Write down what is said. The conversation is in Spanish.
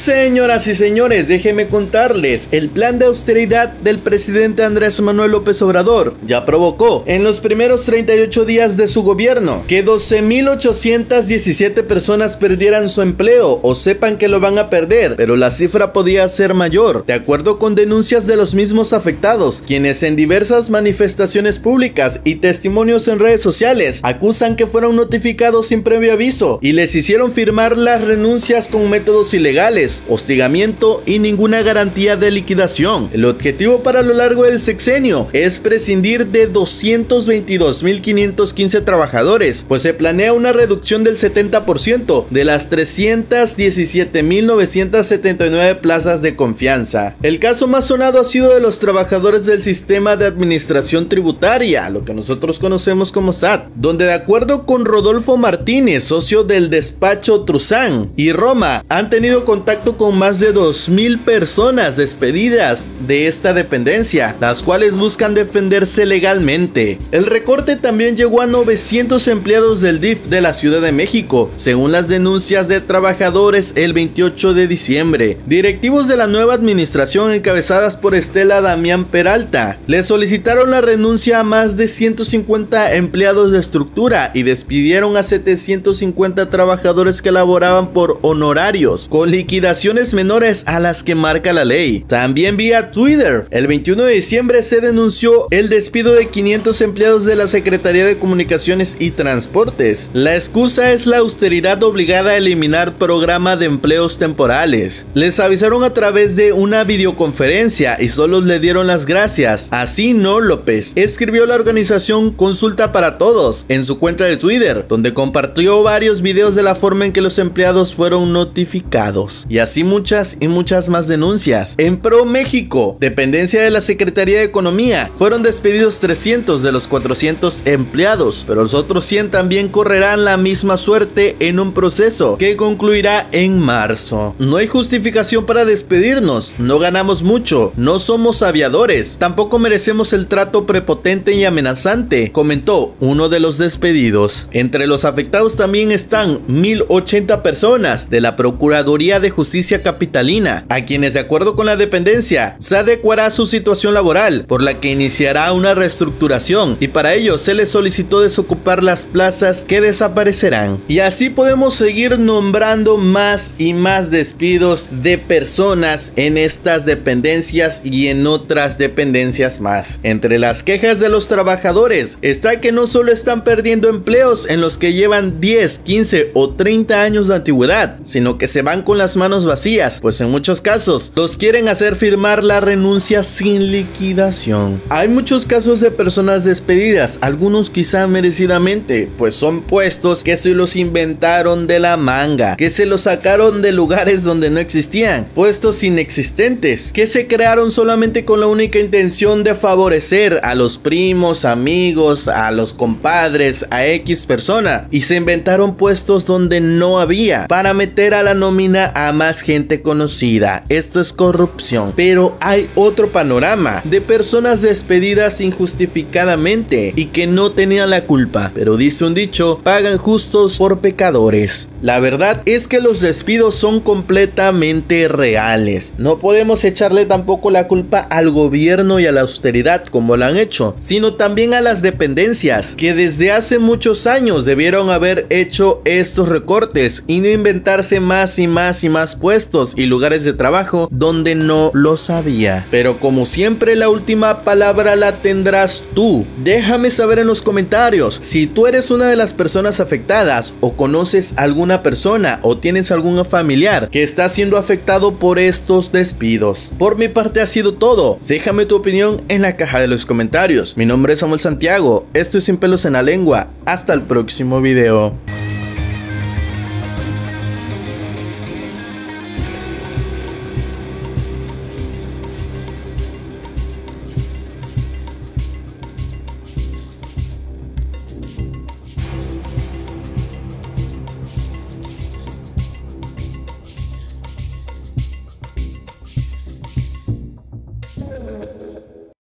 Señoras y señores, déjenme contarles, el plan de austeridad del presidente Andrés Manuel López Obrador ya provocó en los primeros 38 días de su gobierno que 12.817 personas perdieran su empleo o sepan que lo van a perder, pero la cifra podía ser mayor, de acuerdo con denuncias de los mismos afectados, quienes en diversas manifestaciones públicas y testimonios en redes sociales acusan que fueron notificados sin previo aviso y les hicieron firmar las renuncias con métodos ilegales, hostigamiento y ninguna garantía de liquidación. El objetivo para lo largo del sexenio es prescindir de 222.515 trabajadores, pues se planea una reducción del 70% de las 317.979 plazas de confianza. El caso más sonado ha sido de los trabajadores del sistema de administración tributaria, lo que nosotros conocemos como SAT, donde de acuerdo con Rodolfo Martínez, socio del despacho Truzán y Roma, han tenido contacto con más de 2.000 personas despedidas de esta dependencia, las cuales buscan defenderse legalmente. El recorte también llegó a 900 empleados del DIF de la Ciudad de México, según las denuncias de trabajadores el 28 de diciembre. Directivos de la nueva administración encabezadas por Estela Damián Peralta le solicitaron la renuncia a más de 150 empleados de estructura y despidieron a 750 trabajadores que laboraban por honorarios, con liquidaciones menores a las que marca la ley. También vía Twitter, el 21 de diciembre se denunció el despido de 500 empleados de la Secretaría de Comunicaciones y Transportes. La excusa es la austeridad obligada a eliminar programa de empleos temporales. Les avisaron a través de una videoconferencia y solo le dieron las gracias. Así no, López, escribió la organización Consulta para Todos en su cuenta de Twitter, donde compartió varios videos de la forma en que los empleados fueron notificados. Y así muchas y muchas más denuncias. En ProMéxico, dependencia de la Secretaría de Economía, fueron despedidos 300 de los 400 empleados, pero los otros 100 también correrán la misma suerte en un proceso que concluirá en marzo. No hay justificación para despedirnos, no ganamos mucho, no somos aviadores, tampoco merecemos el trato prepotente y amenazante, comentó uno de los despedidos. Entre los afectados también están 1.080 personas de la Procuraduría de Justicia Capitalina, a quienes de acuerdo con la dependencia se adecuará a su situación laboral, por la que iniciará una reestructuración y para ello se les solicitó desocupar las plazas que desaparecerán. Y así podemos seguir nombrando más y más despidos de personas en estas dependencias y en otras dependencias más. Entre las quejas de los trabajadores está que no solo están perdiendo empleos en los que llevan 10, 15 o 30 años de antigüedad, sino que se van con las manos vacías, pues en muchos casos los quieren hacer firmar la renuncia sin liquidación. Hay muchos casos de personas despedidas, algunos quizá merecidamente, pues son puestos que se los inventaron de la manga, que se los sacaron de lugares donde no existían, puestos inexistentes, que se crearon solamente con la única intención de favorecer a los primos, amigos, a los compadres, a X persona, y se inventaron puestos donde no había, para meter a la nómina a más gente conocida. Esto es corrupción. Pero hay otro panorama de personas despedidas injustificadamente y que no tenían la culpa, pero dice un dicho, pagan justos por pecadores. La verdad es que los despidos son completamente reales. No podemos echarle tampoco la culpa al gobierno y a la austeridad como lo han hecho, sino también a las dependencias que desde hace muchos años debieron haber hecho estos recortes y no inventarse más y más y más puestos y lugares de trabajo donde no los había. Pero como siempre, la última palabra la tendrás tú. Déjame saber en los comentarios si tú eres una de las personas afectadas o conoces alguna persona o tienes algún familiar que está siendo afectado por estos despidos. Por mi parte ha sido todo. Déjame tu opinión en la caja de los comentarios. Mi nombre es Samuel Santiago. Esto es Sin Pelos en la Lengua. Hasta el próximo video.